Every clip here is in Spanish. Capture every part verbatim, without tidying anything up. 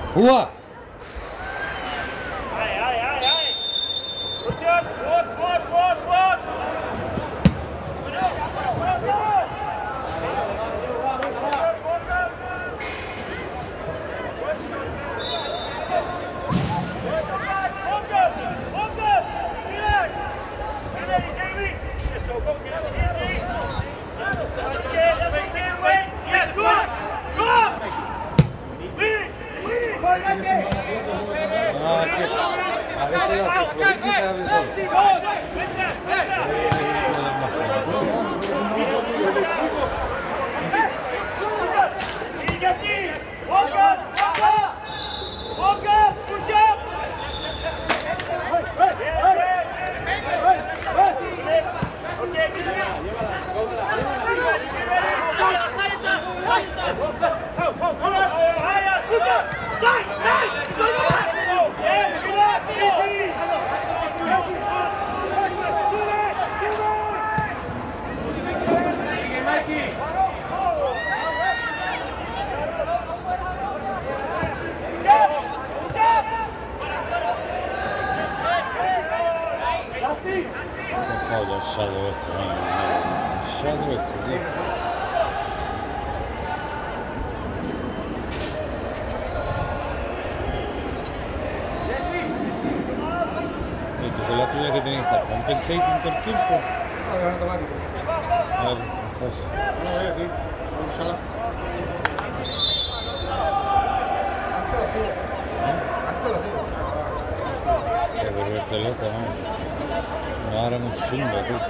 ¡Ua! No, es que a veces hace flojito y se abre solo. Oh, the shadow it's the shadow it's the con la tuya que tiene que estar compensating todo el tiempo. No, es automático. Claro, pues. No, voy aquí. Ojalá. Antes lo hacía. Antes lo hacía. Ya, pero este loco, no. No, ahora es un chungo, tú.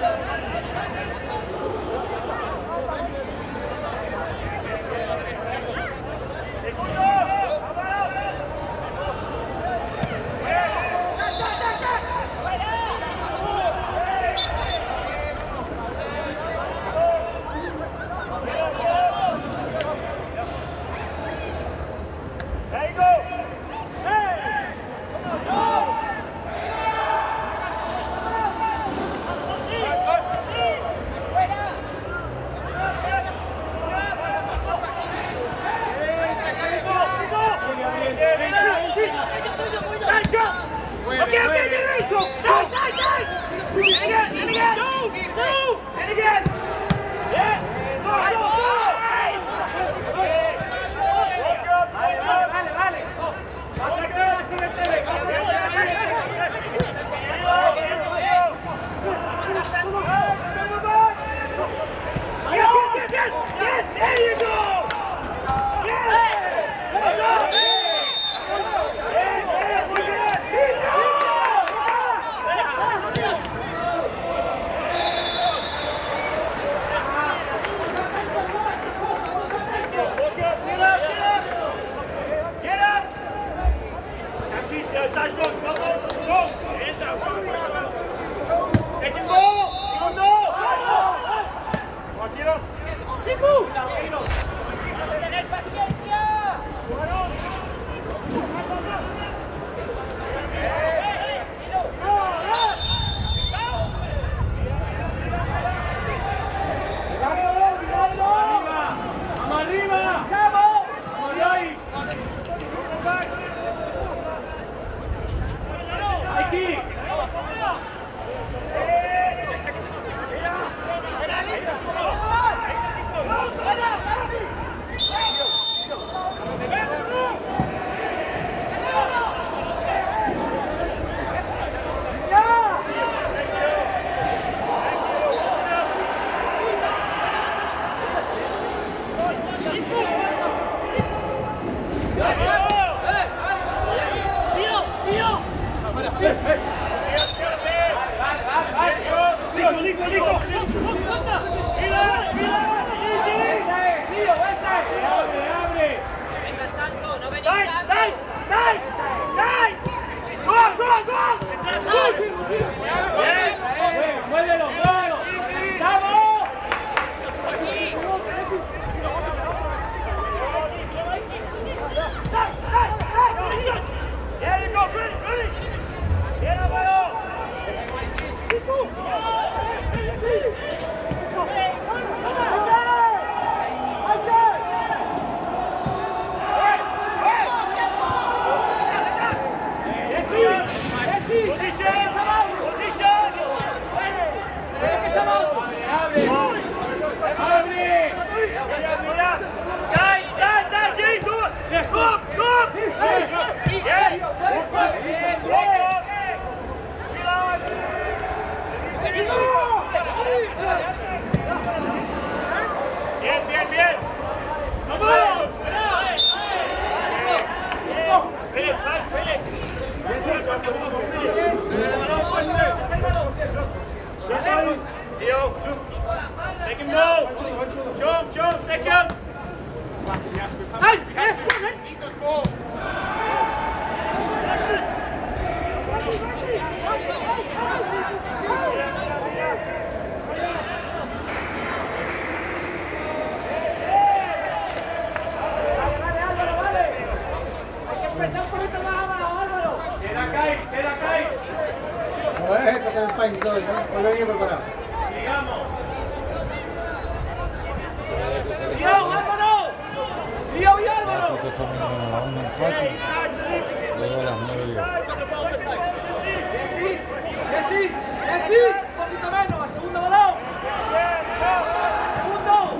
Theo, second ball. Jump, jump, second. Hey, hey, hey. Queda acá, queda acá. No es esto que el país y todo, ¿no? Hoy venía preparado. Digamos. Tío, Álvaro. Tío y Álvaro. esto está mirando a un empate. Luego a las nueve y Sí, sí, sí, un poquito menos, al segundo balón. Segundo.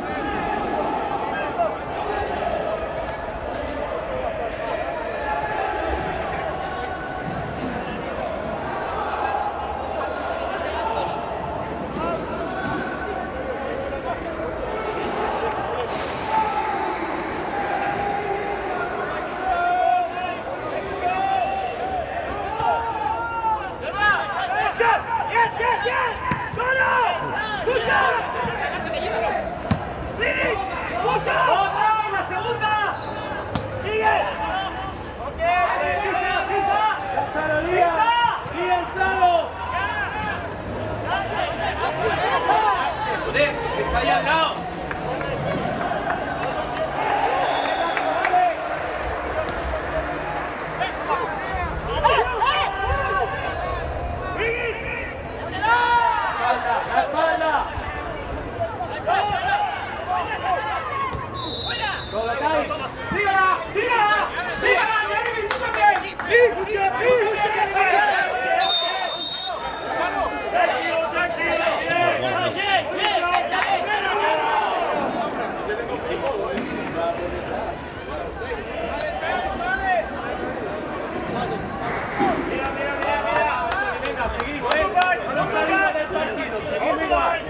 Yes, yes, yes! Go now! Push up! Vini! Push up! ¡Otra! ¡La segunda! ¡Sigue! ¡Ok! ¡Pisa! ¡Pisa! ¡Salo, Lía! ¡Lía el Salo! ¡Joder! ¡Está ahí al lado! ¡La espalda! ¡Sígala! ¡Sígala! ¡Sígala! ¡Jeremy, tú también! ¡Sí! ¡Sí! ¡Tranquilo, tranquilo! ¡Bien, bien! Mira, mira, mira, mira. Venga, seguimos, ¿eh? No salimos del partido, seguimos igual.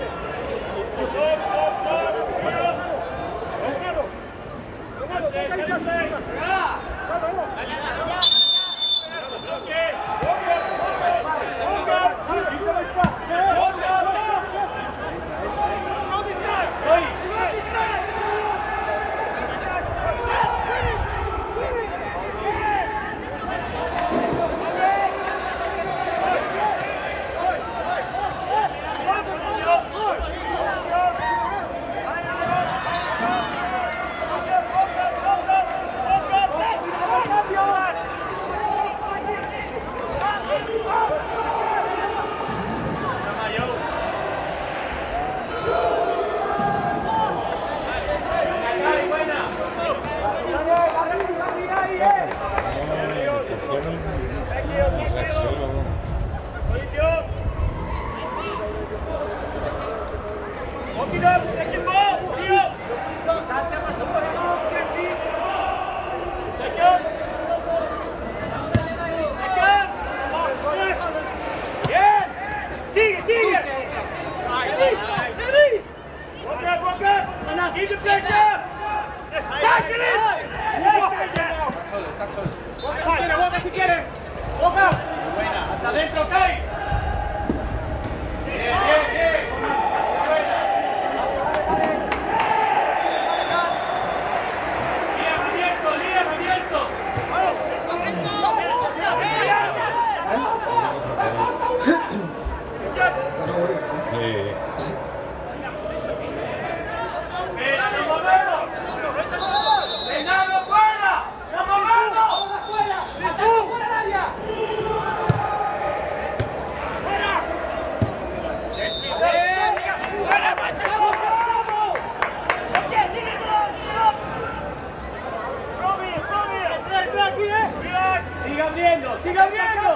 Sigan viendo, sigan viendo.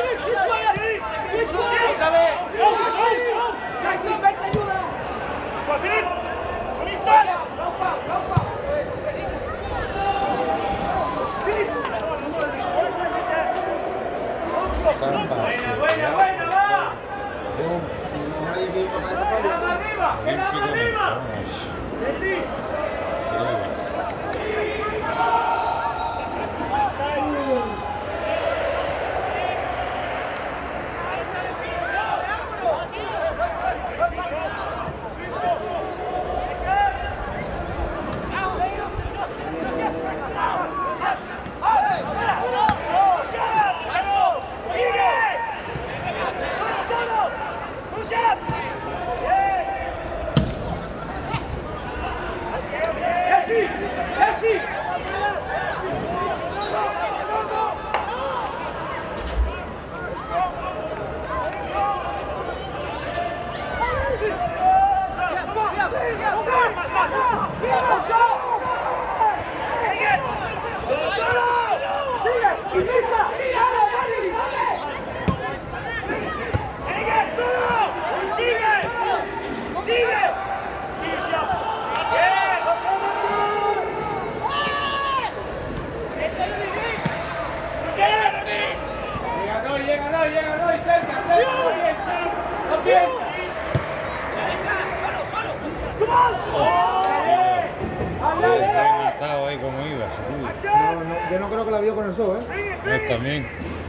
Otra vez. Vente, ayuda. Buena, buena, buena, va. Nadie sigue con esta ¡Queda más arriba! ¡Queda más arriba! ¡Sí! Rematado ahí como iba, sí. No, no, yo no creo que la vio con el zoo, ¿eh? Él también.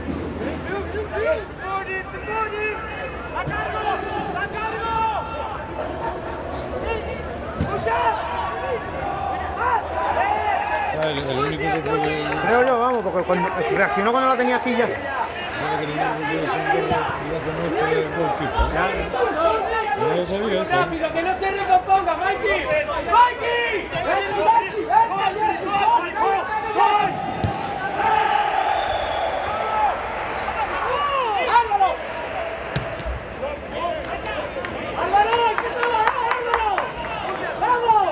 O sea, el, el único que puede... Creo yo, vamos, porque cuando reaccionó cuando la tenía aquí ya. Sabe que el único que puede ser la que no echa de goalkeeper. No lo sabía eso. ¡Rápido, que no se recomponga, Mikey! ¡Mikey! ¡Álvaro! ¡Álvaro! ¿Qué tal? ¡Álvaro! ¡Vamos!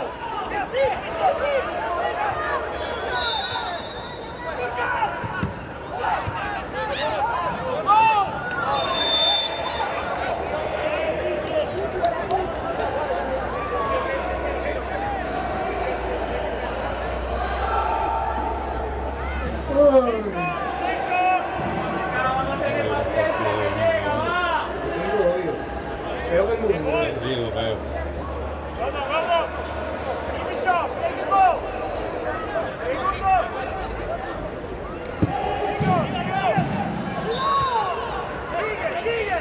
Creo que es muy Sí, lo veo. ¡Vamos, vamos! ¡Bicho! ¡Equipo! ¡Equipo! ¡Sigue, sigue!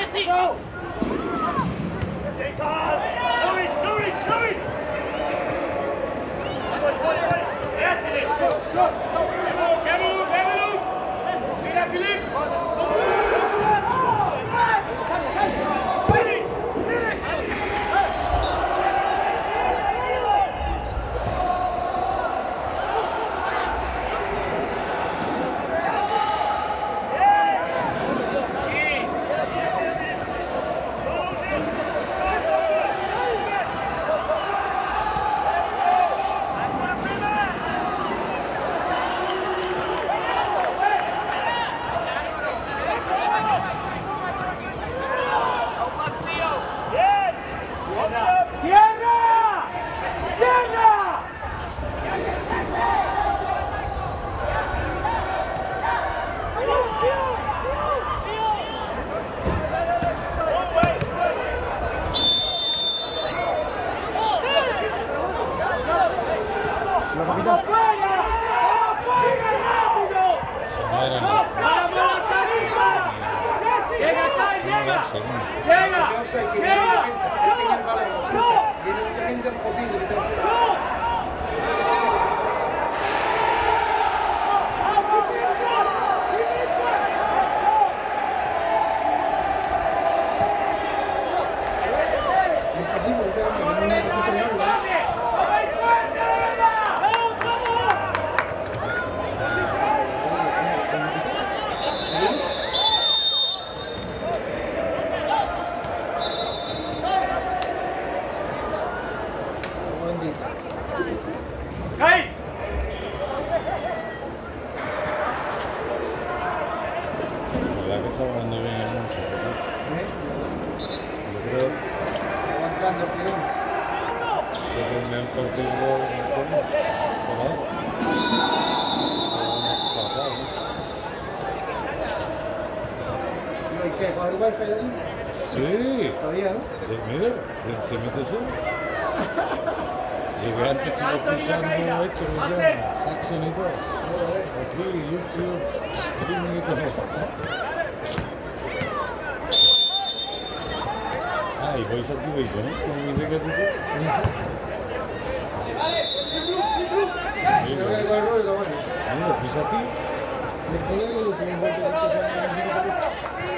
Go! Luis, Luis, Luis! Mira, Filip! Sí. Todavía, ¿no? Sí, mira, se mete solo. Llegué antes, estuve cruzando esto que se llama Saxon y todo. Aquí, YouTube, streaming y todo. Ah, y Voice Activation, ¿eh? Como dice que tú. Mira, pues aquí, el colega lo tiene que hacer.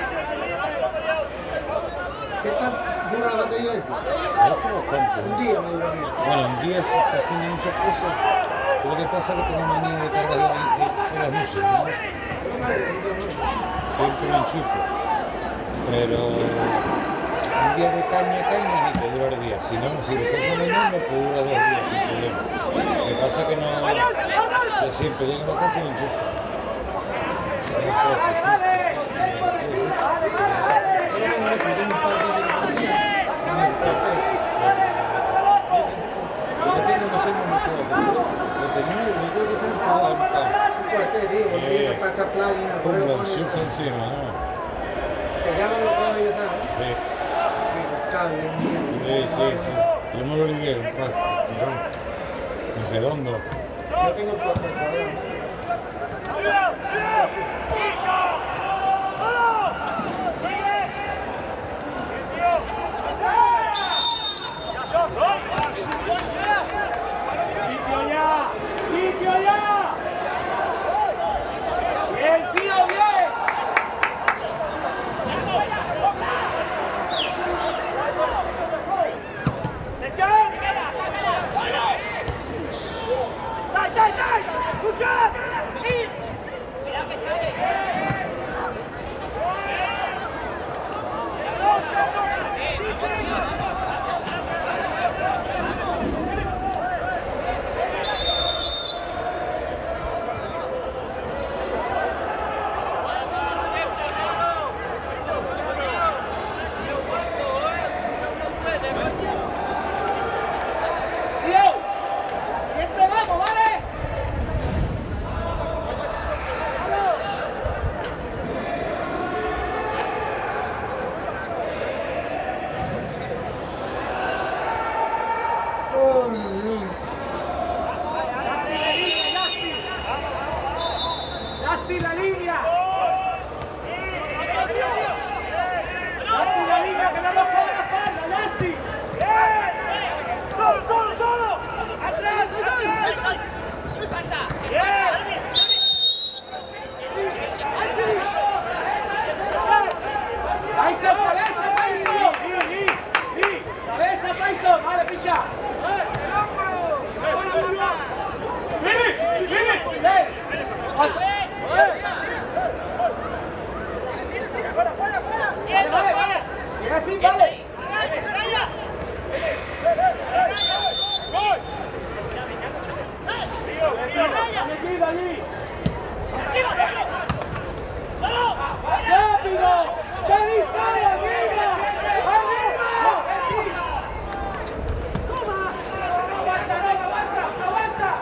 ¿Qué tal dura la batería esa? Un día me dura eso. Bueno, un día se está haciendo muchas cosas. Lo que pasa es que tengo manía de cargar la, todas las músicas, ¿no? Siempre lo enchufo. Pero un día de caña a caña y te dura el día. Si no, si lo estás sonando, te dura dos días sin problema. Lo que pasa es que no. Yo siempre llego a la casa y lo enchufo. Yo tengo no sé mucho lo tenía, yo creo que tengo cada Un cuartel, tío, porque tiene que pasar plugin, a poder lo poner. encima, ¿no? Que ya no lo puedo ir atrás. Sí. El cable, Sí, sí, sí. Yo me lo ligué, un par, tirón. En redondo. yo tengo el cuadrado. ¡Sitio ya! ¡Sitio ya! ¡Bien, tío, bien! ¡Dai, dai, dai! ¡Puxa! ¡Sí! ¡Cuidado que sale! así, vale. ¡Rápido! ¡Revisar arriba! ¡Arriba! ¡Toma! ¡Aguanta, no, aguanta! ¡Aguanta!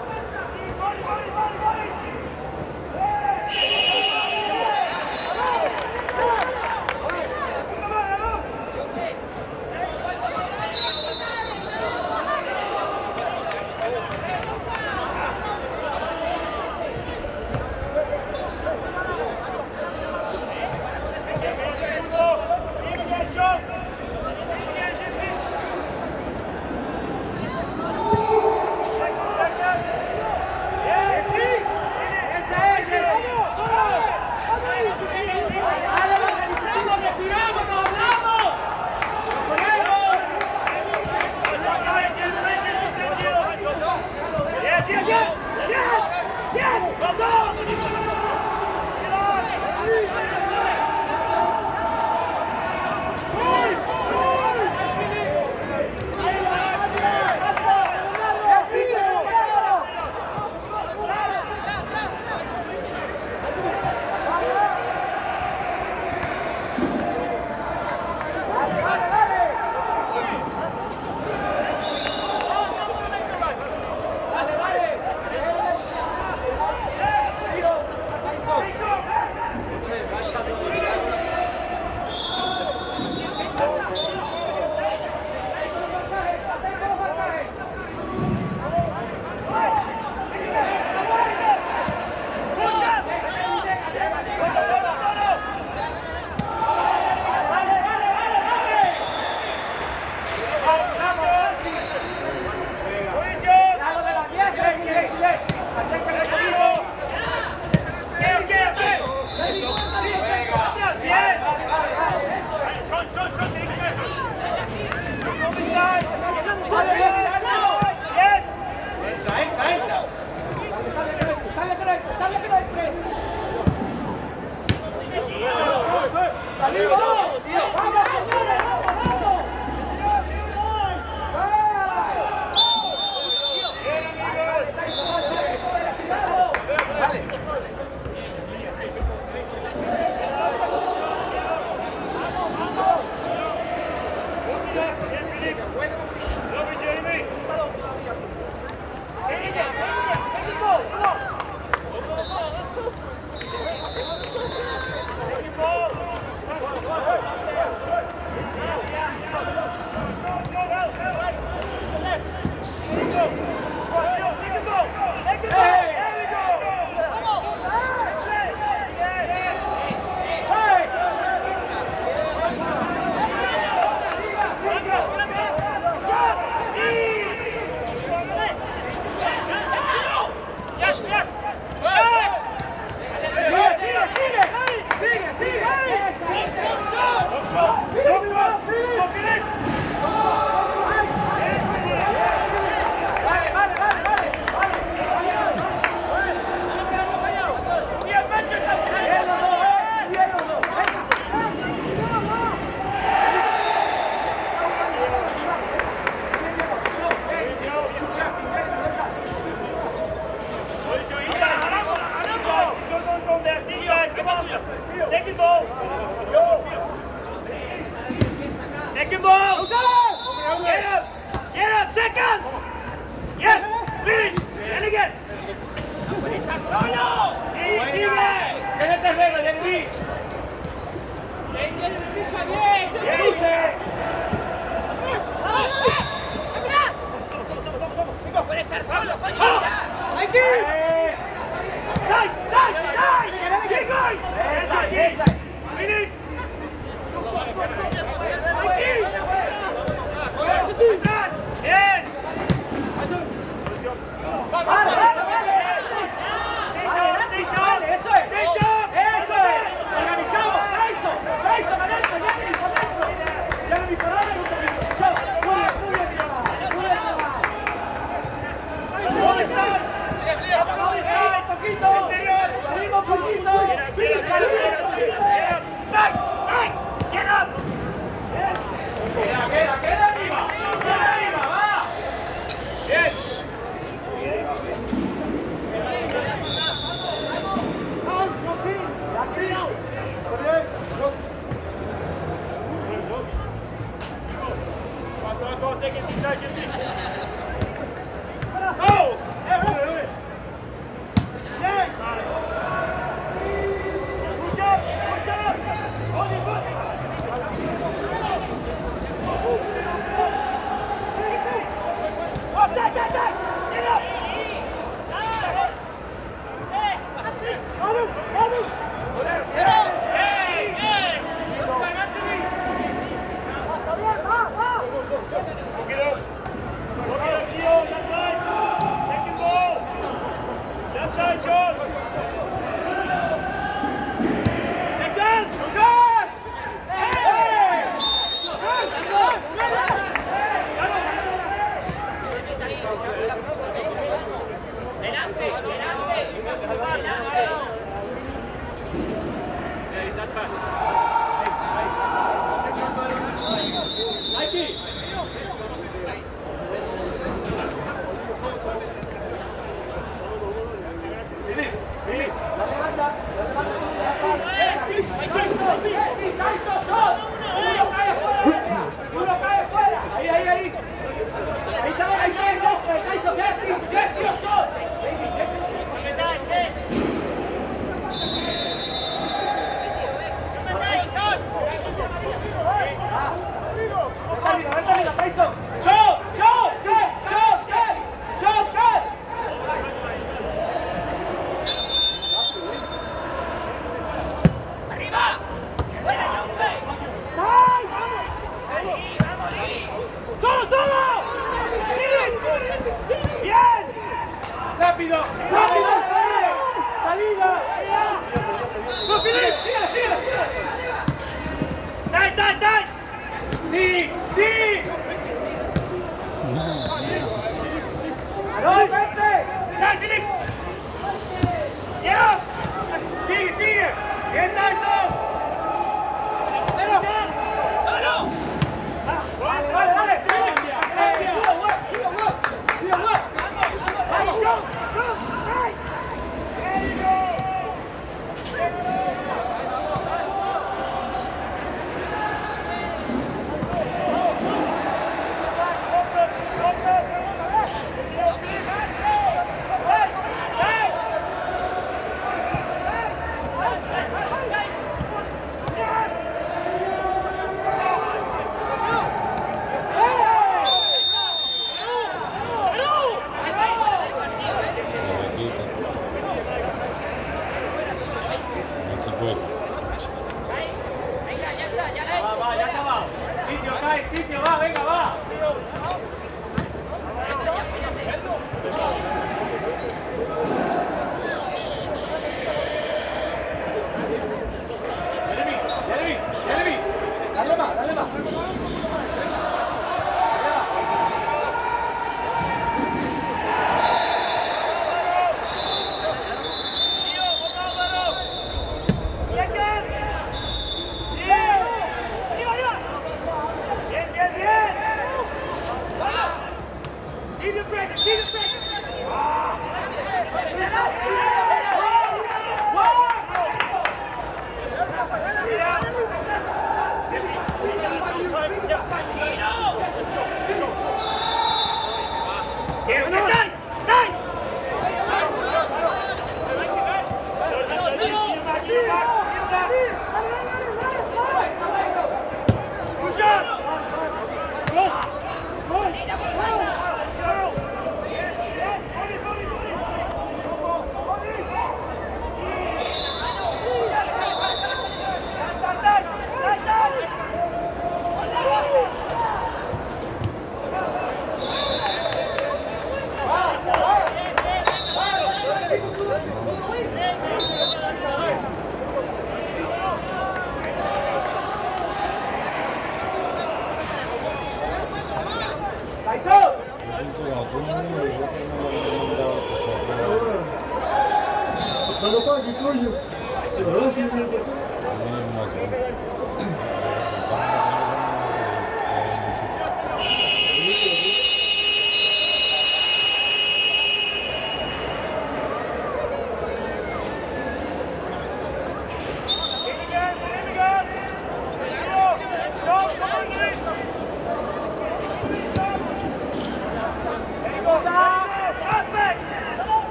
Cuando paghi, coglio, allora si vede perché.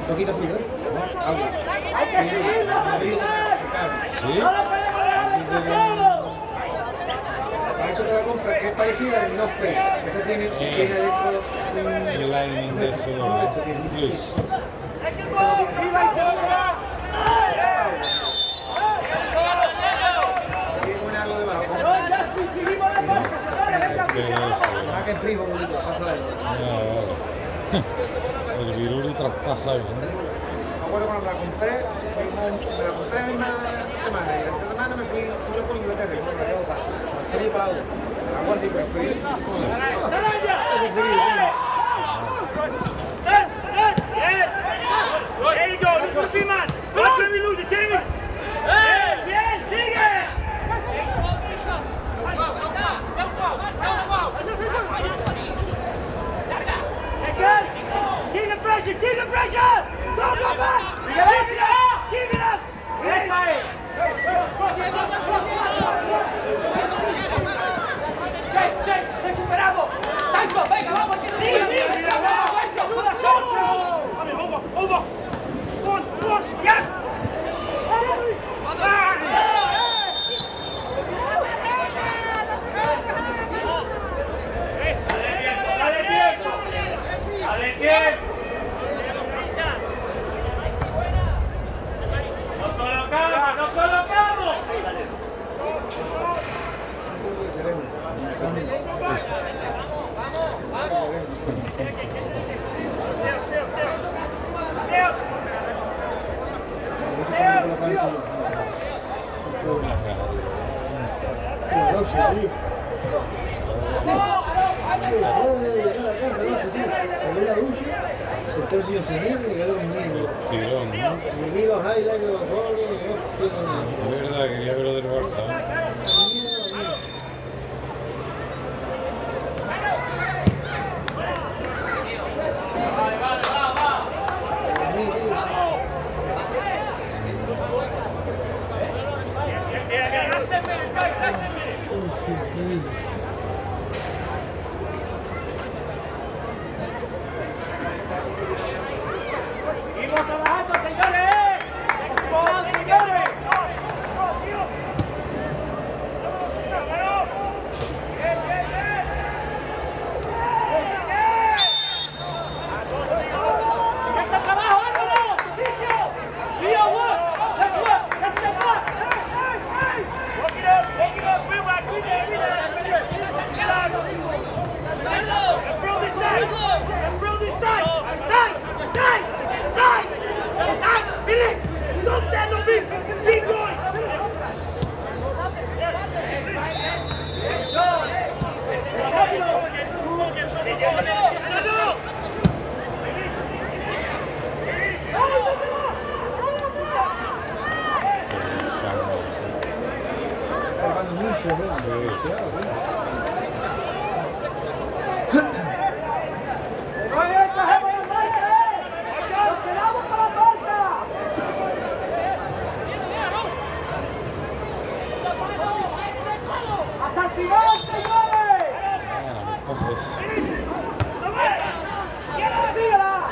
Un poquito frío, ¿eh? Agua. Hay que seguir, no se Frío, sigue. ¿Sí? No lo podemos dejar descansado. Para eso que la compra, que es parecida al No Face. Esa tiene, tiene dentro un... El lining de eso, No, esto tiene un plus. Esta no tiene. Viva y segura. Tiene un algo debajo. No, Jasmine, seguimos de boca, señores, venga, pinche, vamos. Para que en primo, bonito, pasa ahí. Ah, vale. El viruli traspasa bien. Me acuerdo cuando me la compré, fuimos mucho, me la compré la misma semana y esa semana me fui mucho por Inglaterra y bueno, me quedo para el frío para la agua. El agua sí, pero el frío. El frío, Eh, eh, yes. There you go, look for three man. Watch when we lose it, Jamie. Bien, bien, sigue. Again. Keep the pressure, keep the pressure. Go, go back. Keep it up, keep it up. Esa es. Check, check, recuperamos. Tyson, venga, vamos, que no Mira, mira, mira, vamos, ayuda, shot. Vale, hold on, hold on. One, one, yes. Dale tiempo, dale tiempo. Nos colocamos, nos colocamos. eso es lo que queremos. Sentarse y enseñar y quedar conmigo. Tirón, ¿no? Y vi los highlights de los goles y yo fui con Es verdad, quería ver lo del Barça. Seguimos trabajando, señores. Vamos, señores. Este trabajo, Álvaro. Leo, work. Let's work. Let's get work. Walk it up, walk it up. We're back. We're there, we're there. Get out. Improve this time. Improve this time. Time. Time. Time. Time. Finish. Don't stand on me. Keep going. Trabajando mucho, ¿no? Demasiado, ¿no? Oye, cogemos la marca, eh. Nos quedamos con la marca. Hasta el final, señores. Ah, pues. Síguela.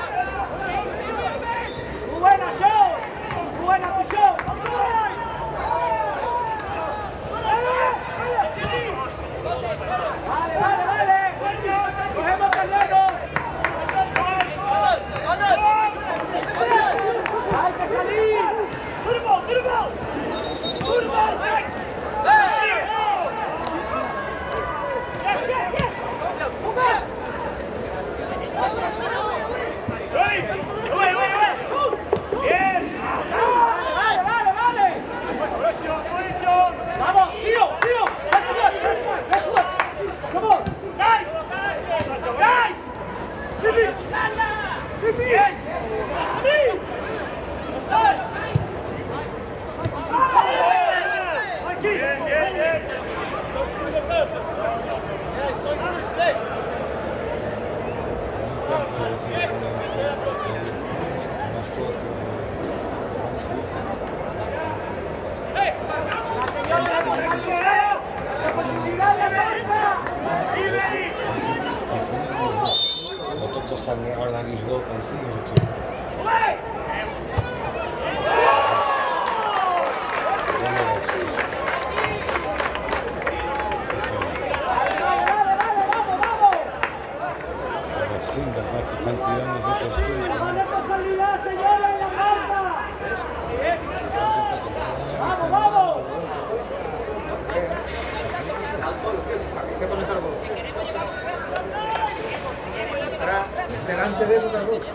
Muy buena show. Muy buena tu show. Vale, vale, vale. Cogemos terreno. Hay que salir. Turbo, turbo. Turbo. Yes, yes, yes. ¡Ey! ¡Uy, uy, uy! ¡Bien! ¡Vale, vale, vale! ¡Vamos, tío, tío! ¡Let's work, let's work, let's work! ¡Come on! ¡Guys! ¡Guys! ¡Bien! ¡Bien! ¡Aquí! ¡Bien, bien, bien! Una foto. Nosotros sangraba la nariz rota, así, Están tirando ese tortillo. ¡No responsabilidad, señora, en la marca! ¡Vamos, vamos! Para que sepa meter gol. Atrás, delante de eso está el gol.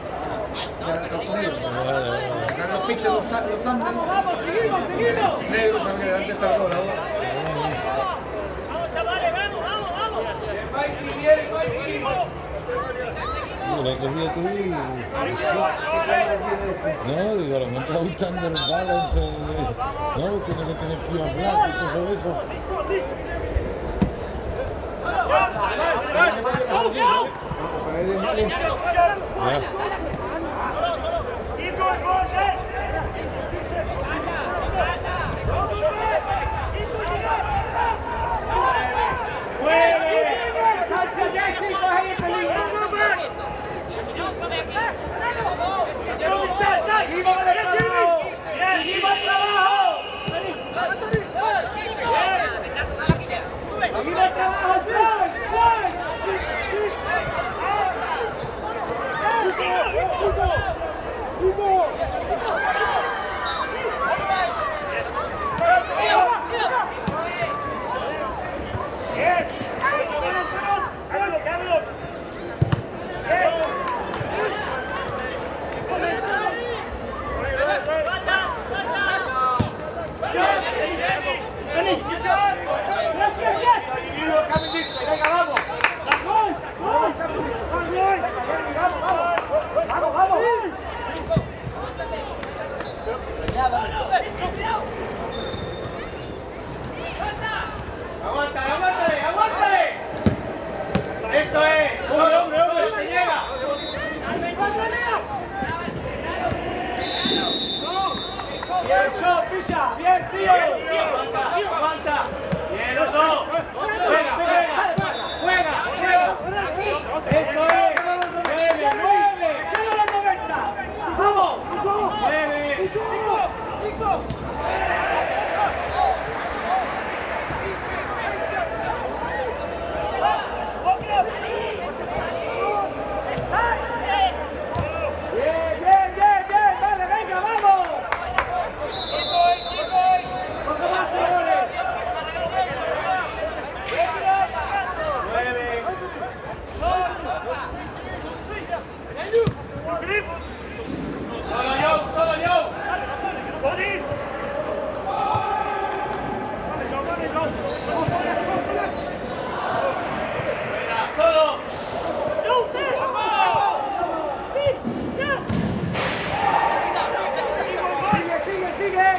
Están los pitchers, los, los Andes. ¡Vamos, seguimos, seguimos! Negros, saben que delante está el gol ahora. ¡Vamos, chavales, vamos, vamos, vamos! Mikey, viene, Mikey. El otro día te vi. No, digo, me está gustando el balance. De, no, tiene que tener pie blanco y cosas de eso. Ya. ¡Aguántale, aguántale, aguántale! ¡Eso es! ¡Hombre, hombre, hombre! ¡Se llega! ¡Bien, Cho, pilla! ¡Bien, tío! ¡Aguanta, aguanta! ¡Bien, los dos! ¡Juega, juega! ¡Juega, juega! ¡Eso es! ¡Nueve, nueve! ¡Queda la noventa! ¡Vamos! ¡Nueve! Solo yo, solo yo. Solo. Sigue, sigue, sigue.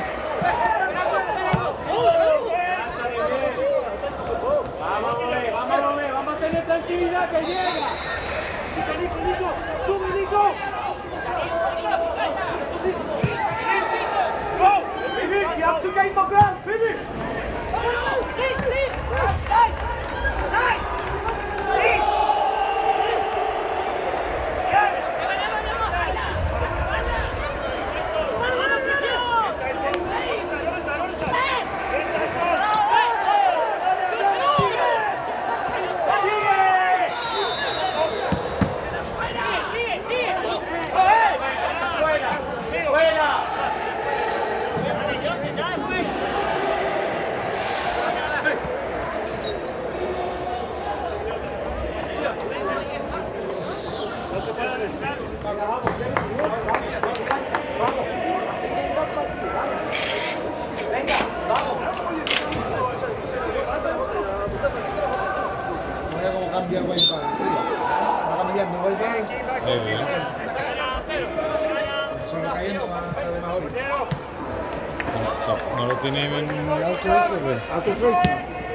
Vamos a ver, vamos a ver, vamos a tener tranquilidad que llega. Nico, Nico, Nico, sube, Nico. Go! Philip, you have to gain more ground, Philip! Mira cómo cambia el wifi, tío. Va cambiando el wifi. Muy bien. Solo cayendo más, cada vez mejor. ¿No lo tiene en el auto ese? Pues? ¿Auto Trace?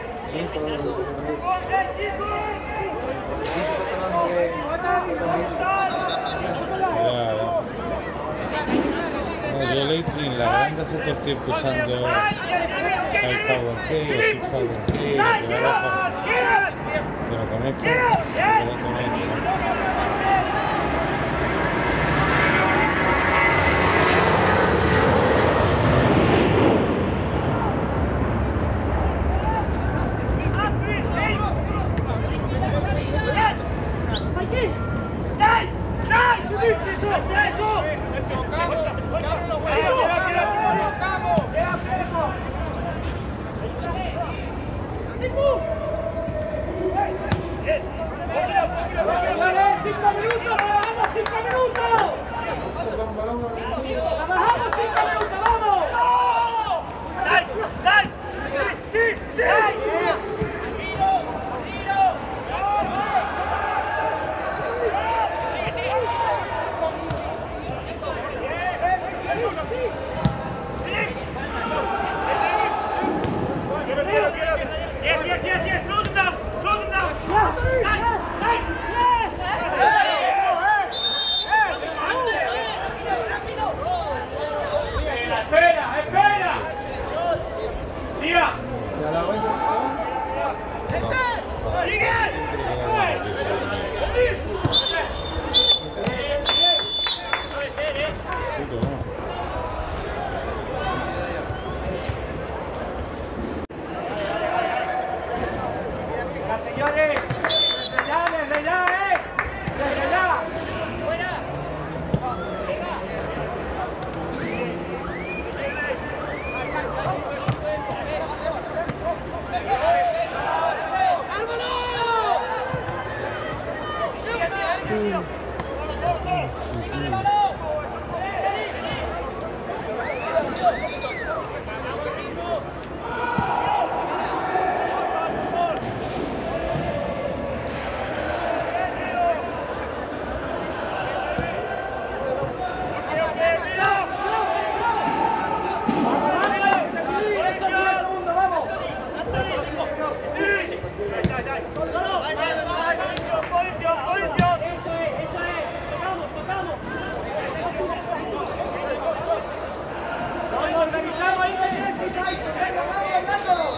No, yo leí que en la grande hace todo el tiempo usando five thousand K o six thousand K, pero con esto, con esto no he hecho, ¿no? ¡Cinco minutos! ¡Trabajamos cinco minutos! ¡Trabajamos cinco minutos! ¡Vamos! ¡Dai! ¡Dai! ¡Sí! ¡Sí! Yes, yes, yes, yes! Close it down! Close it down! Dai! Dai! ¡Espera! ¡Espera! ¡Tira! ¡Ya, señores! ¡Desde ya, desde ya, eh! ¡Desde ya! ¡Organizamos ahí con Jesse Tyson! ¡Venga, vamos, Orlando!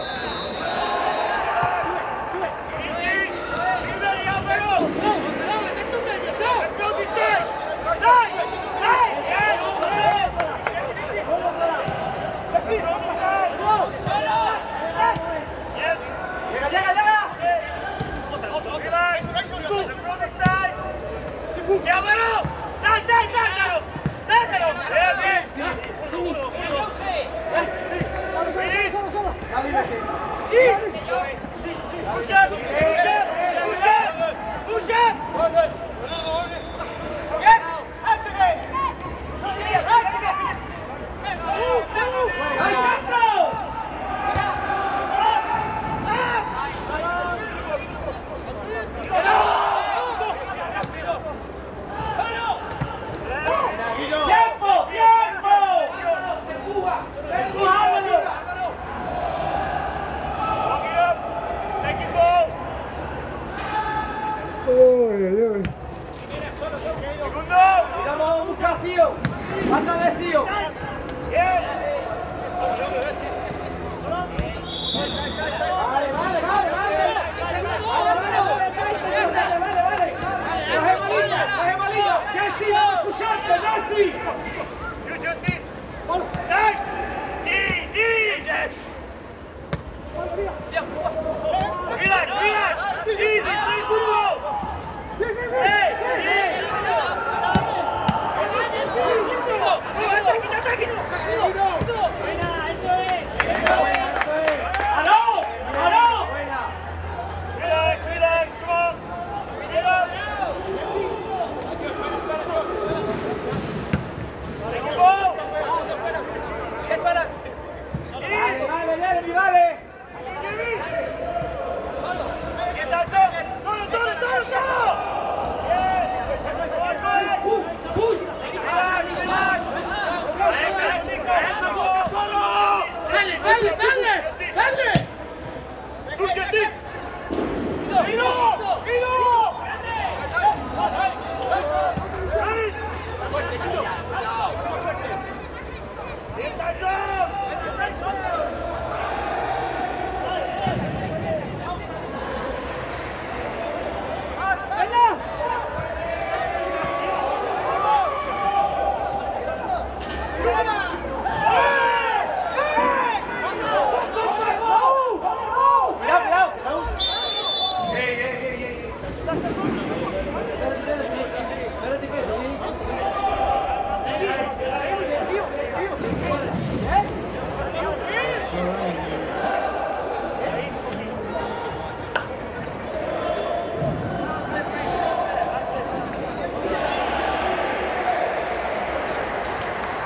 ¡Llega, llega, llega! ¡Ya, bueno! ¡Dai, dai, dai, dai! ¡Dátelo! ¡Bien, Push up! Push up! Push up! Push up! Yes! Activate! ¡Al centro! ¡Tiempo! ¡Tiempo! ¡Empujámoslo! Vamos a buscar tío. Falta de tío. Vale, vale, vale, vale. Vale, vale, vale. Coge malillo, coge malillo. Jesse, vamos escuchando, Jesse. You Justin. Sí, sí, Jess. Relax, relax. Easy, play football. Hey, hey. ¡Aló! ¡Aló! Relax, relax, come on. Get up. Vale, vale, Jeremy, vale. ¿Qué tal, todo, todo, todo, todo!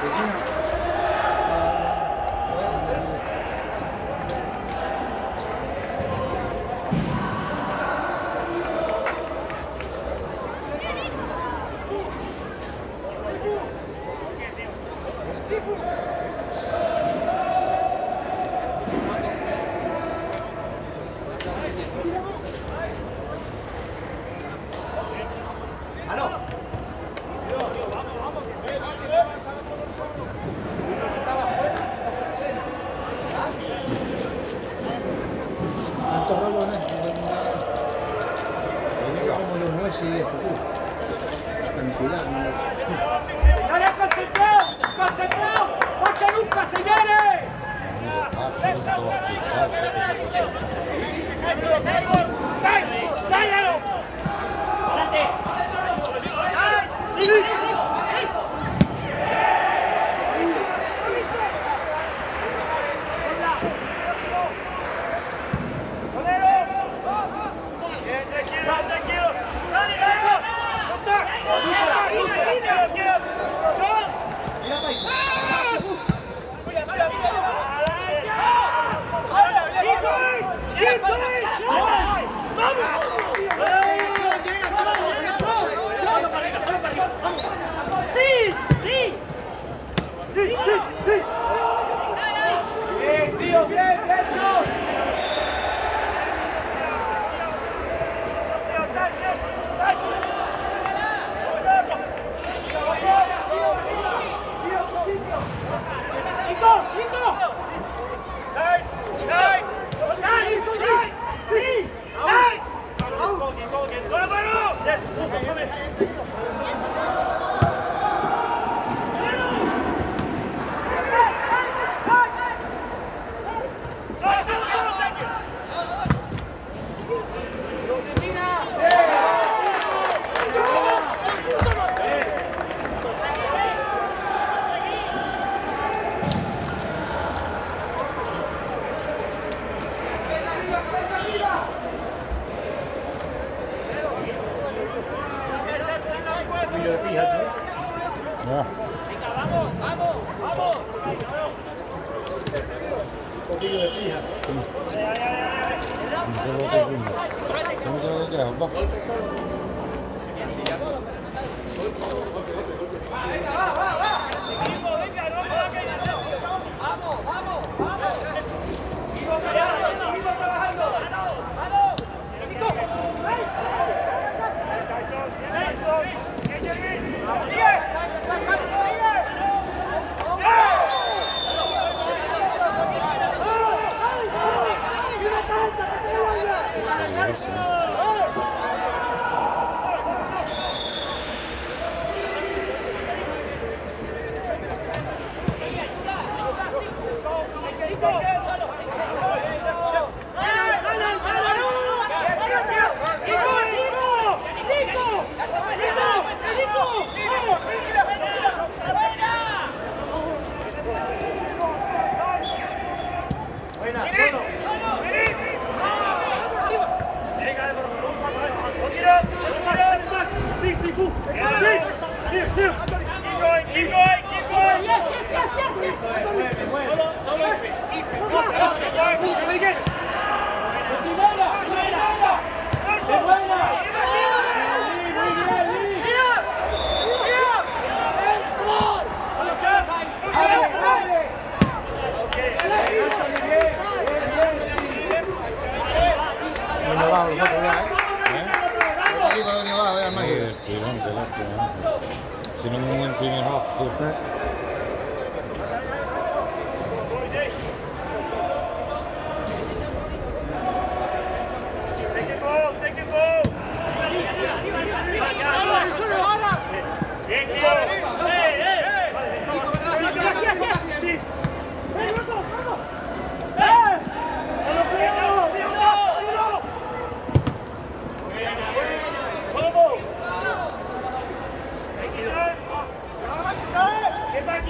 ¡Dale, concentrado! ¡Concentrado! ¡Más que nunca, señores! ¡Sí! ¡Sí! ¡Sí! ¡Sí! ¡Sí! ¡Bien, tío! ¡Bien, bien hecho! ¡Nico! ¡Nico! ¡Dai! ¡Dai! ¡Dai! ¡Sí! ¡Dai! de pija, tío. No. Venga, vamos, vamos, vamos. Un poquillo de pija. ¿Cómo te lo quedas, va? Venga, va, va, va. Venga, venga, no me va a caer. Vamos, vamos, vamos. Sigo trabajando, sigo trabajando. Vamos, Nico. Si no me muero en primer half, ¡Qué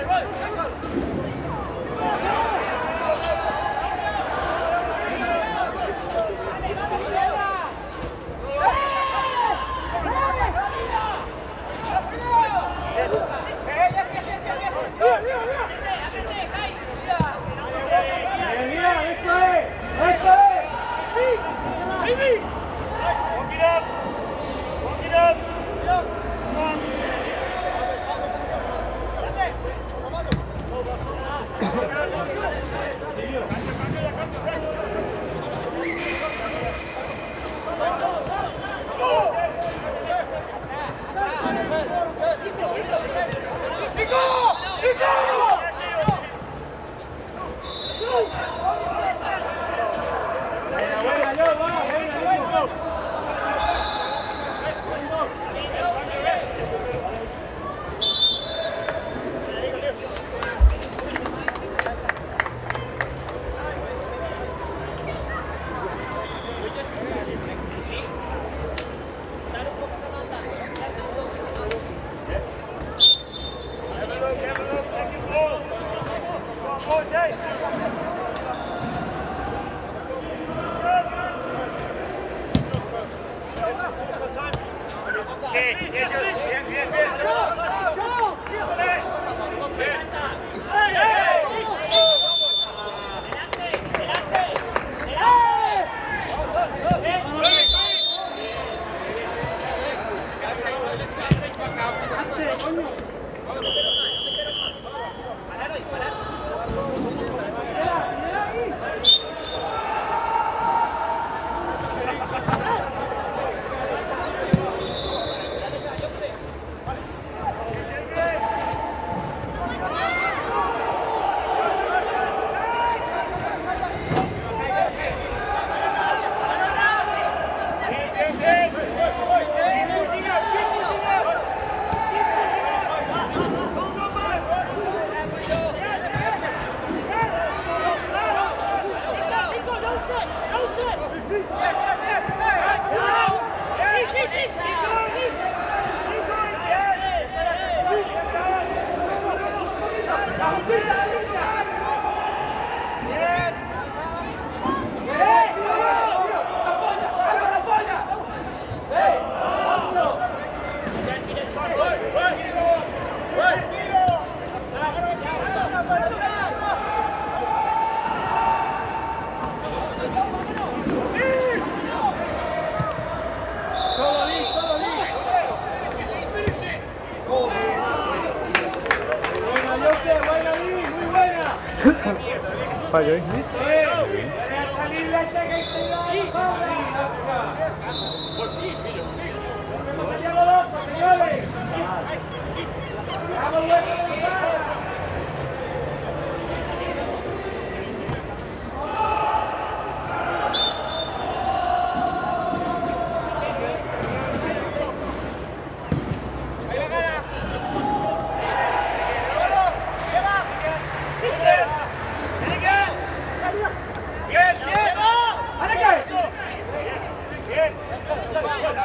Fallo, ¿eh?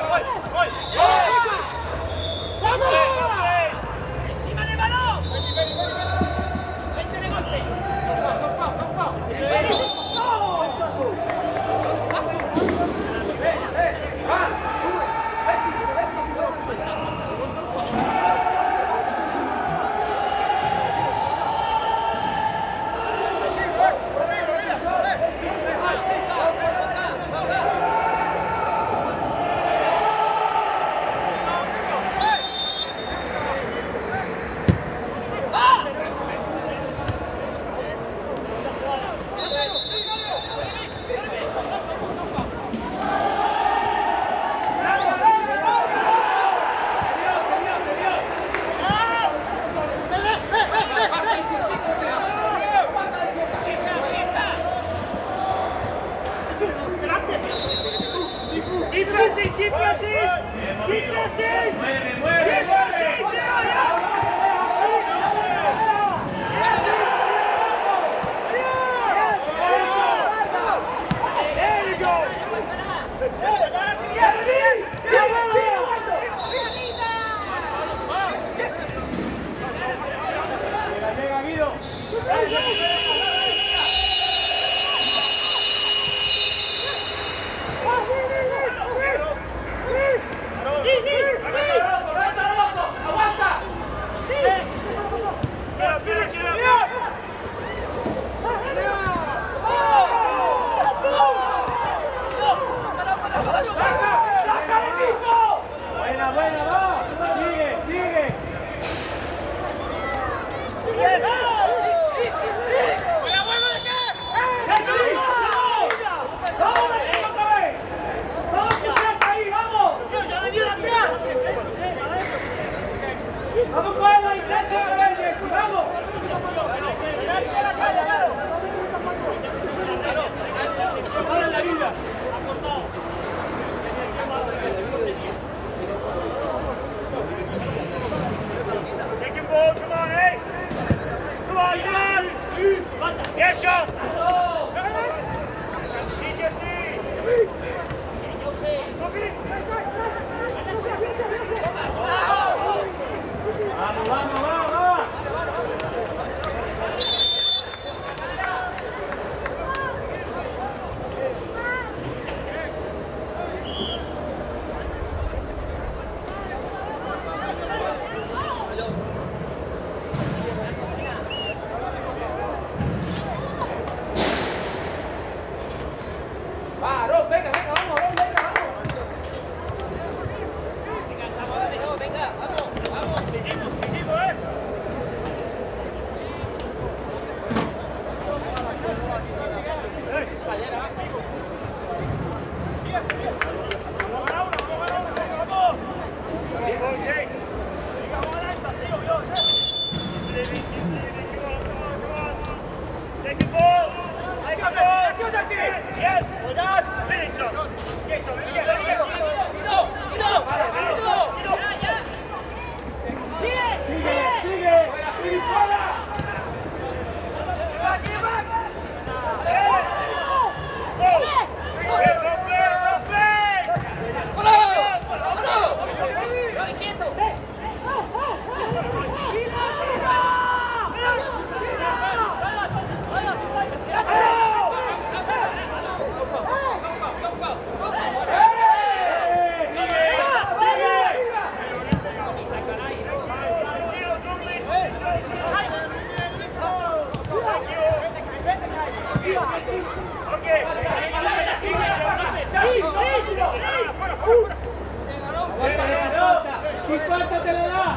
¡Encima del balón! Vamos, vamos, vamos. Va, Ron, venga, venga, vamos, Ron, venga, vamos. Venga, vamos, vamos, seguimos, seguimos, eh. cincuenta te le da.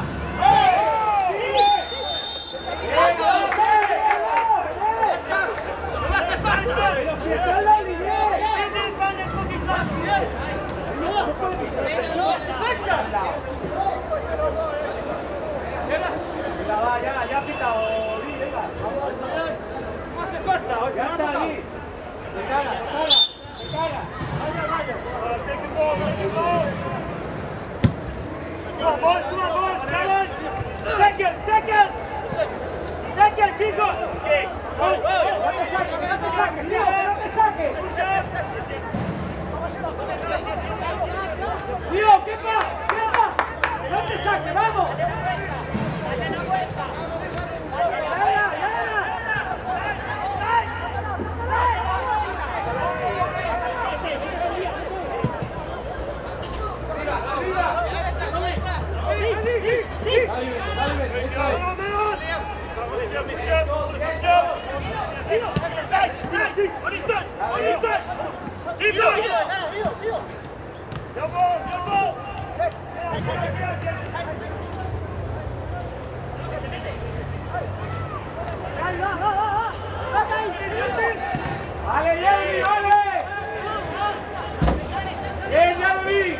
Ya, ya ha pitado. No hace falta, ya está ahí. De cara, de cara, de cara. Vaya, vaya. Come on, boys, come on, boys, challenge! Second, second! Second, keep going! Okay. No te saques, no te saques, tío, no te saques! Tío, ¿qué pasa? ¿Qué pasa? No te saques, vamos! ¡Vale, Jeremy, vale! ¡Bien, Jeremy!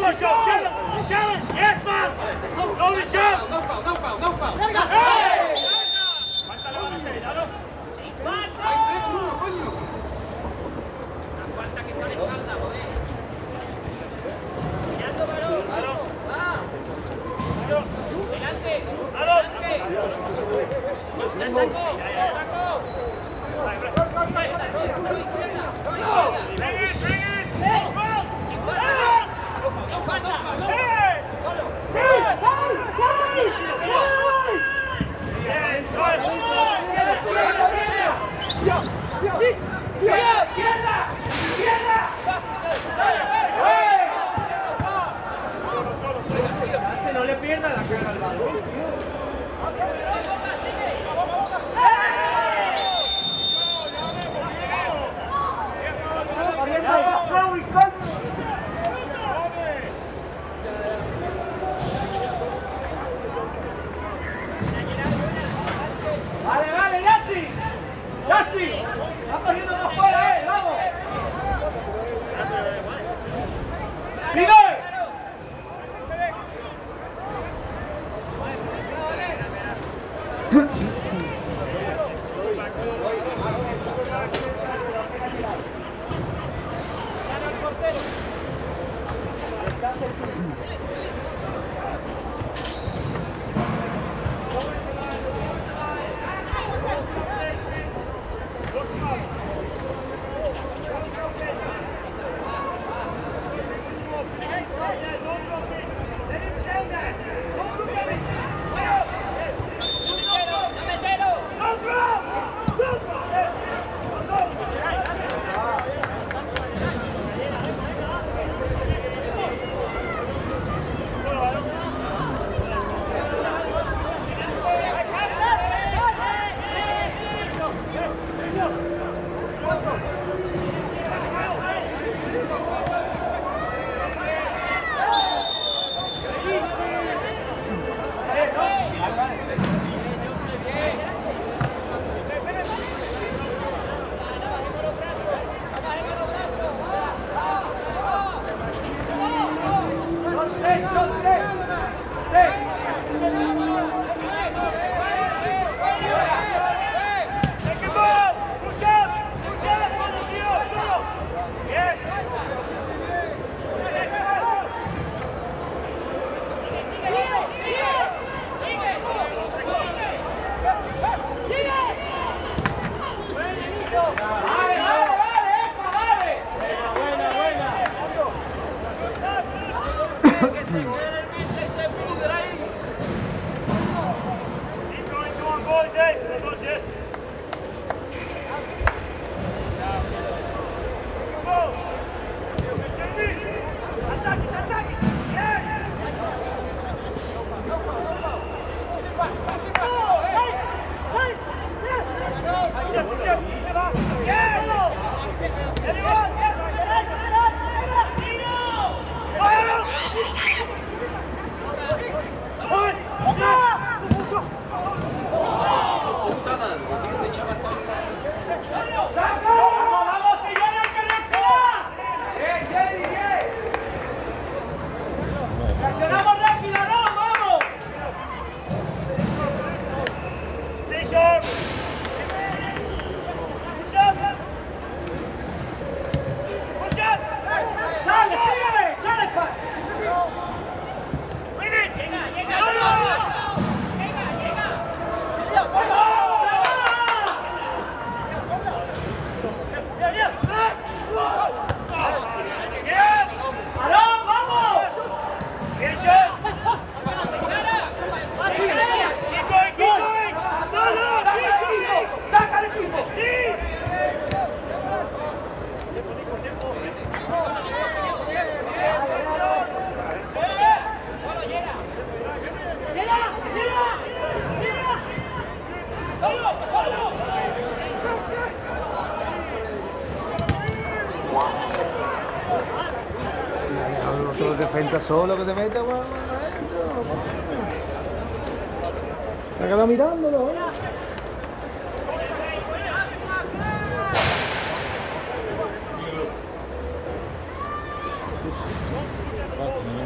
on, Sean, challenge, challenge, yes, man. Hold it, Sean. No foul, no foul, no foul. Hey! Hay tres, uno, coño. No le pierda la cara al balón. Vale, vale, Yasti. Yasti. Va corriendo más fuera, eh. Vamos. ¡Sigue! Otro defensa solo que se mete adentro. Se ha quedado mirándolo. Ah,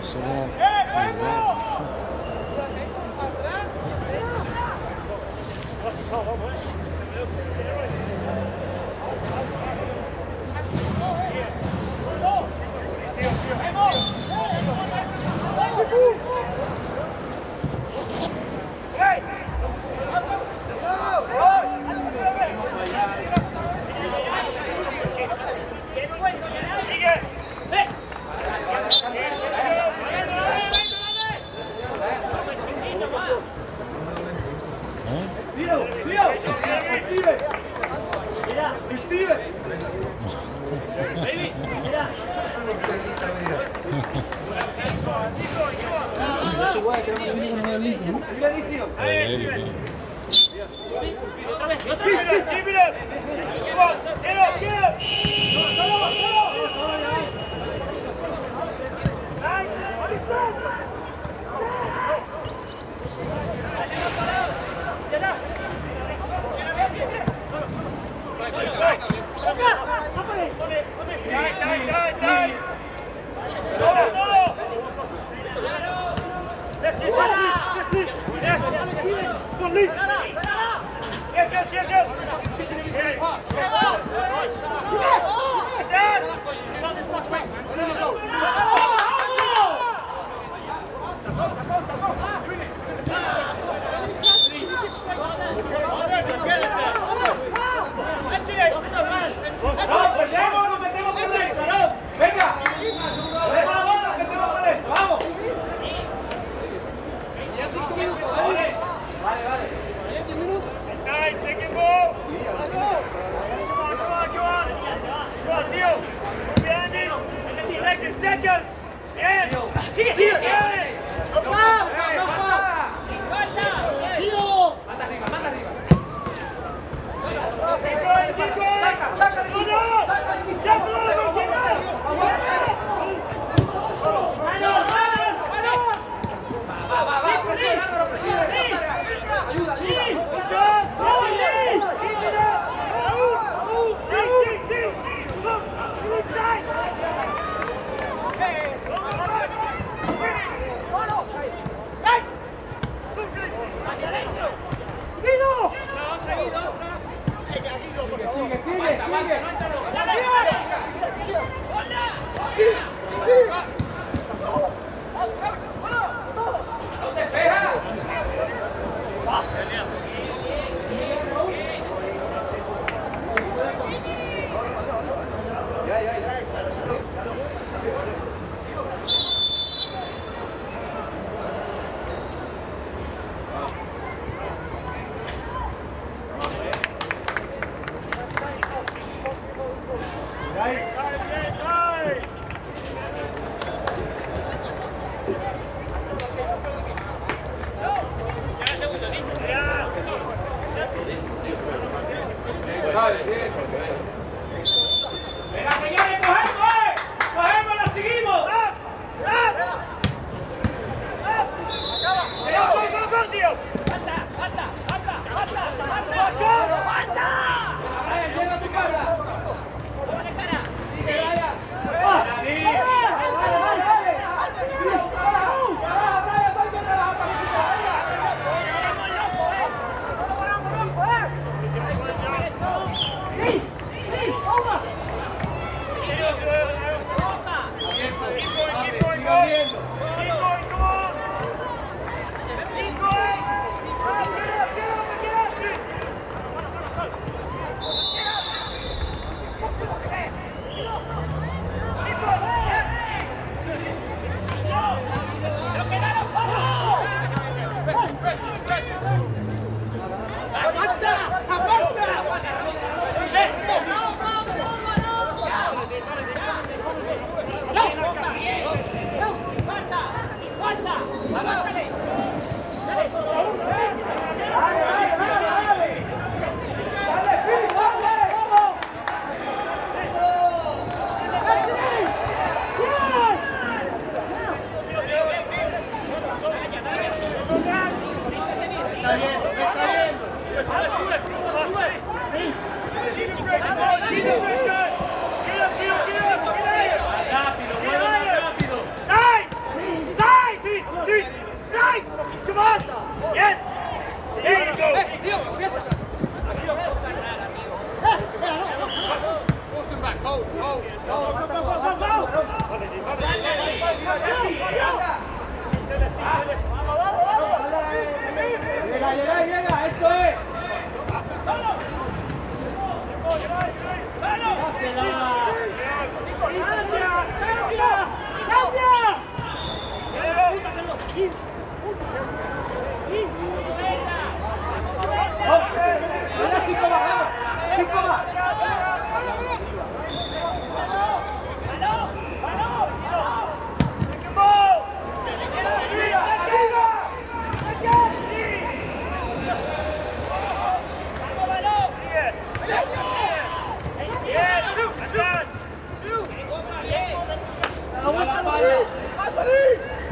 Cinco más, cinco más.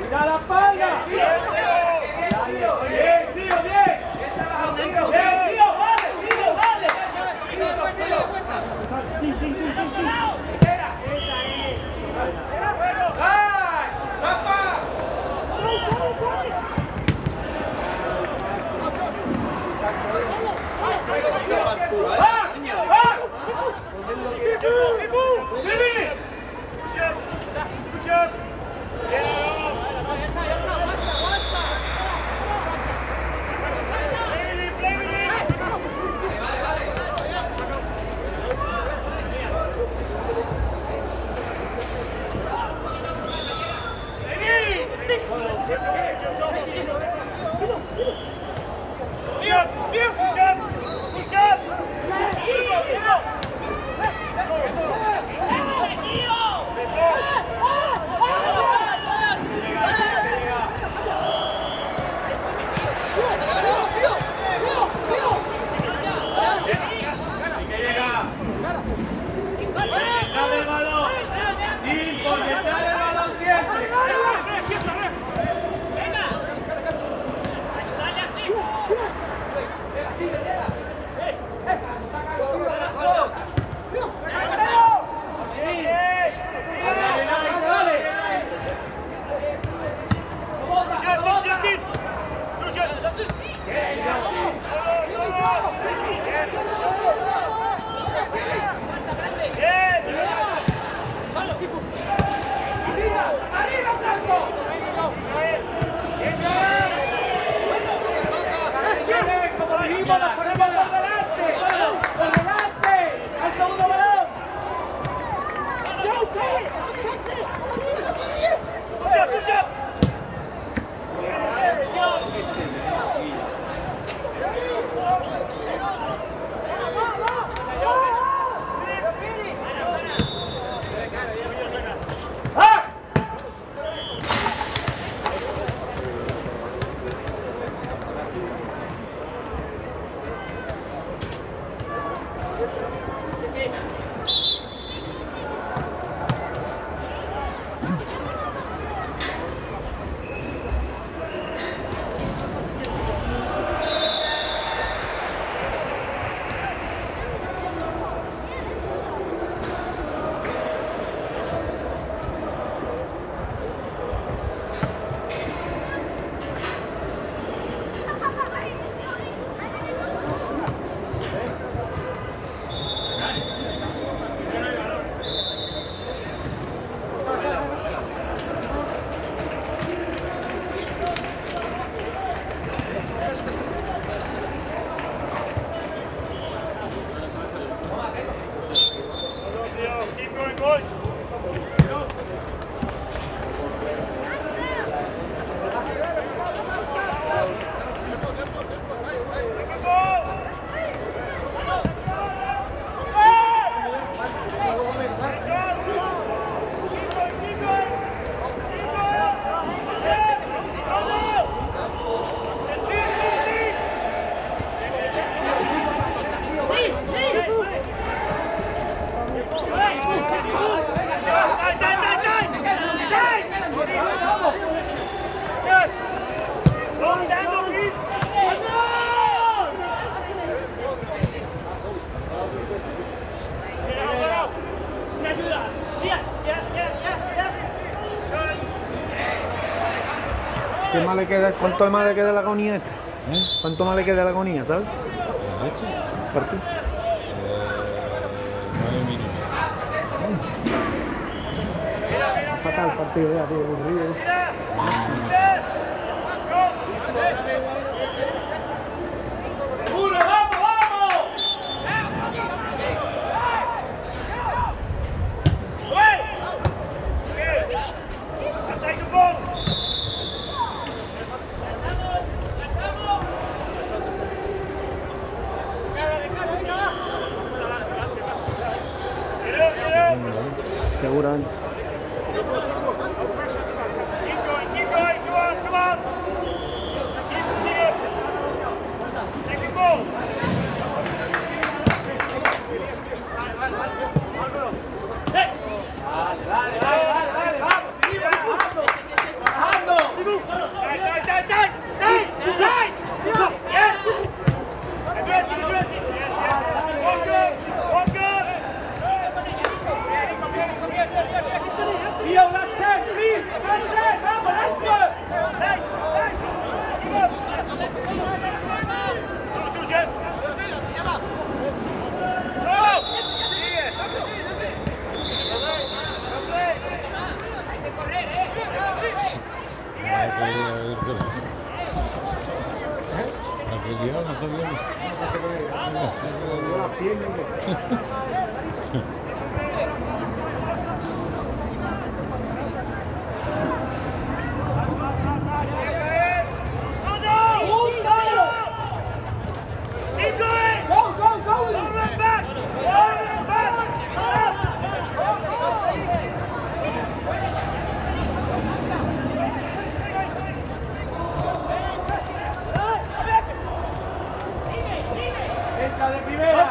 ¡Cuida la espalda! ¡Bien, tío, bien! ¡Bien, tío, vale! ¡Tío, vale! ¡Ay! ¡Rafa! ¿Qué más le queda? ¿Cuánto más le queda la agonía esta? ¿Eh? ¿Cuánto más le queda la agonía, sabes? ¿Lo has hecho? Partido. Eh, nueve minutos. Fatal partido ya, tío, aburrido. ¡Uno, vamos, vamos! Seguramente. Keep going, keep going, come on, come on! Keep it up! Take a ball! Dale, dale, dale, dale, vamos, seguí trabajando, trabajando. las piernas y todo. Entra de primera.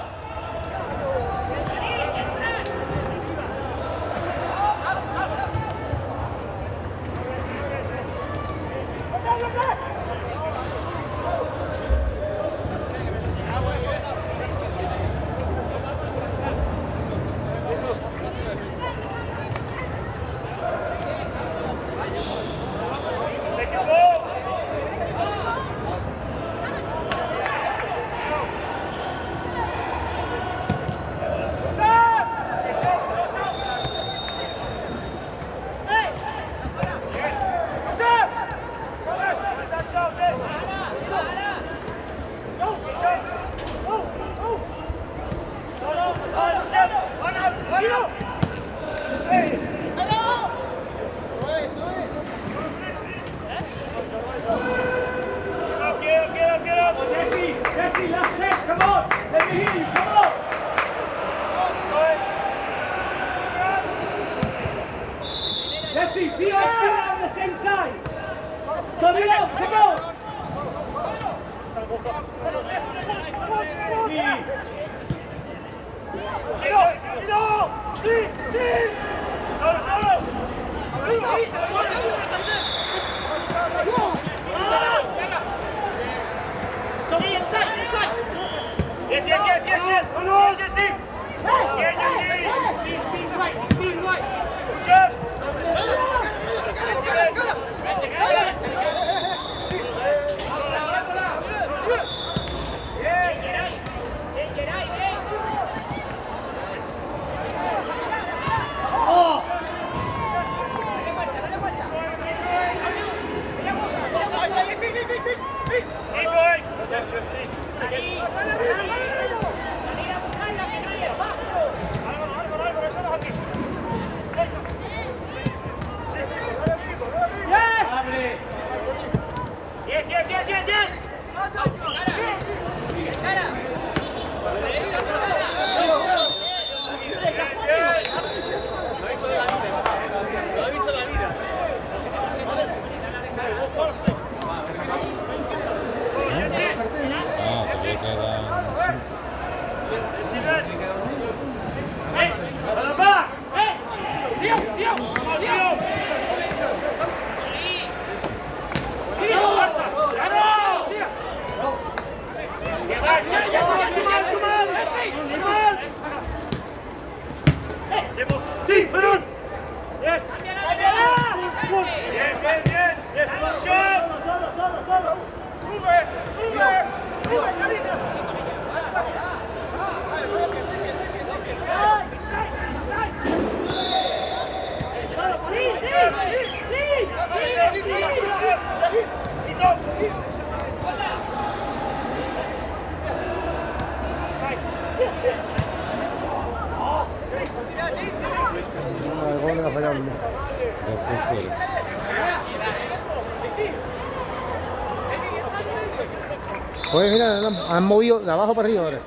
Jesse, be on the same side. Sabino, come on. Inside, inside. Yes, yes, yes, yes, yes. Yes, Jesse. Yes, Jesse. Beam right, beam right. Push up. Keep going. Yes, yes, Steve. Salir a buscar la que no lleva. Álvaro, Álvaro, Álvaro, eso no es aquí. Yes! Yes, yes, yes, yes, yes! Lo he visto en la vida. Ah, todavía quedan El gol le ha fallado. después fuera. Pues mira, han movido de abajo para arriba ahora.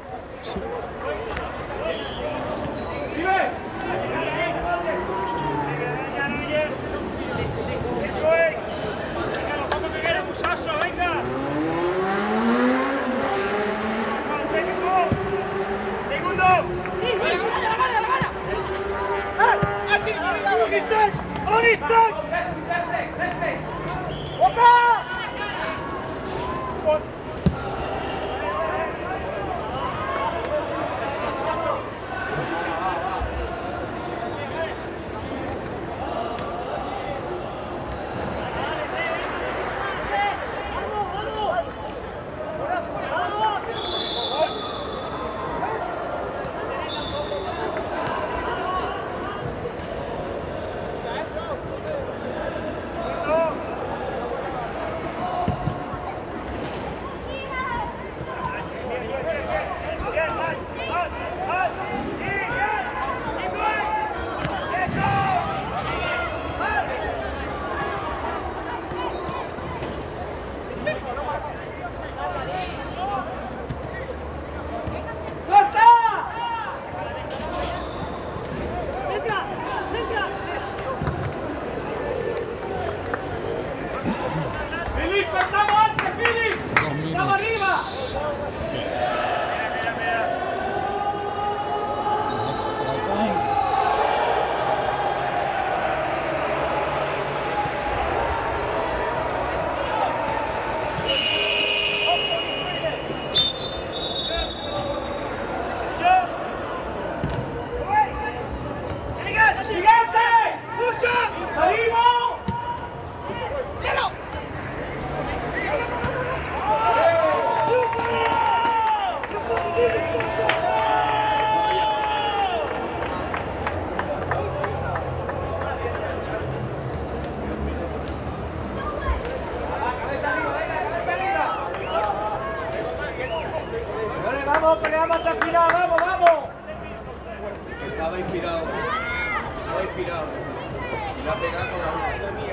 recta final, vamos, vamos. Estaba inspirado. Estaba inspirado. Y la ha pegado con la mano.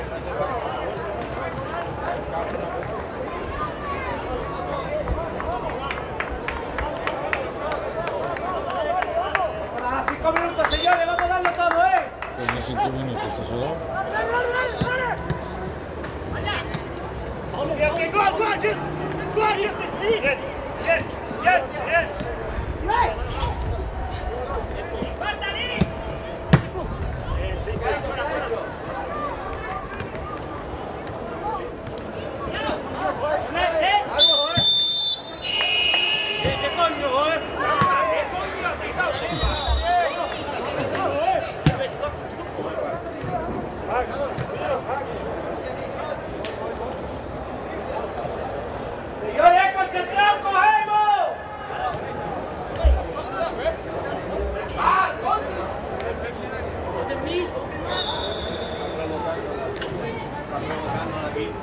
Para cinco minutos, señores, vamos a darlo todo, ¿eh? Coño, cinco minutos, ¿estás solo? Okay, okay, go on, go on, just, go on, just, yes, yes, yes, yes. Bartali! Eh, sí, fuera, fuera, fuera. Eh, eh. ¿Qué, qué coño, eh? Señores, concentrados, cogemos. ¡Ah, coño! ¡Ese es mío! Está provocando la quinta.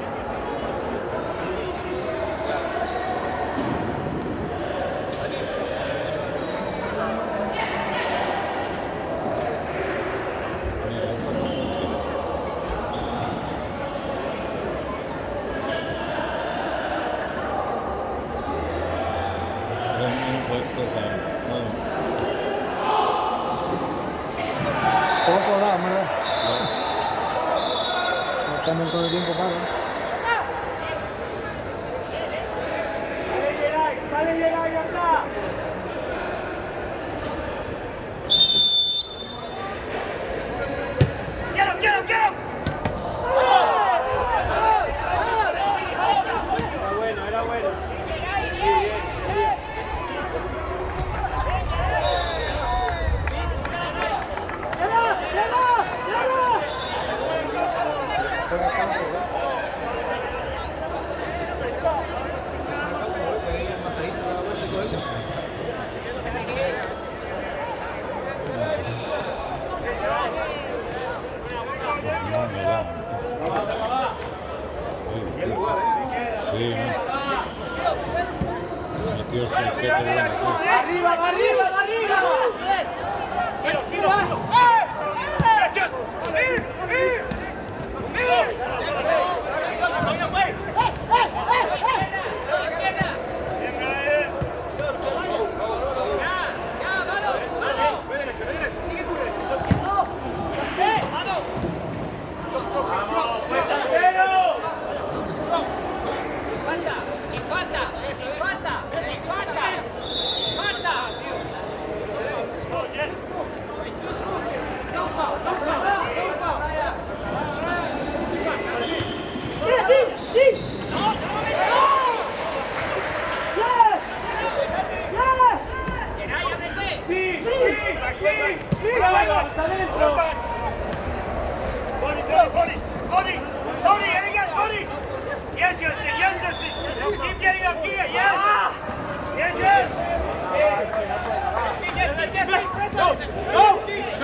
Dos minutos extra time. Vale. Poco da, ¿verdad? Estamos con el tiempo para. Sale Geray, sale Geray acá. Get him, get him, get him! Era bueno, era bueno. Fuera campo, ¿verdad? Puede ir más ahí, te da vuelta y todo eso. No, me da. Es igual, ¿eh? Sí, ¿no? Metió el friquete bueno, sí. ¡Arriba, va arriba, va arriba! Giro, giro, giro. Yes, yes. In, in, in. Sin falta, sin falta, sin falta, sin falta. ¡Sí! ¡Sí! ¡Sí! ¡Vamos adentro! Body, body, body, body, body, and again, body. Yes, yes, yes, yes. Keep getting up, keep it, yes. Yes, yes. Yes, yes, yes. Go, go.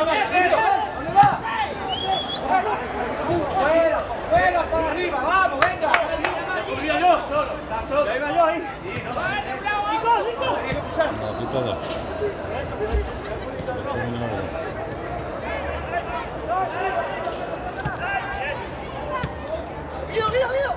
¡Fuera! ¡Fuera! ¡Para arriba! ¡Vamos, venga! ¡Me cubría yo solo! ¡Está solo! ¡Venga yo ahí! ¡Sí, no! ¡Nico, Nico! ¡Hay que pisar! La pitada. ¡Guido, Guido, Guido!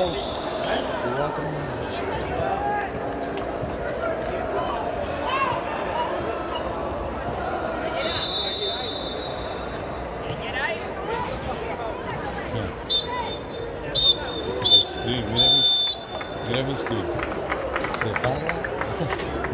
pasados cuatro minutos. El script, mira mi, mira mi script. Se paga.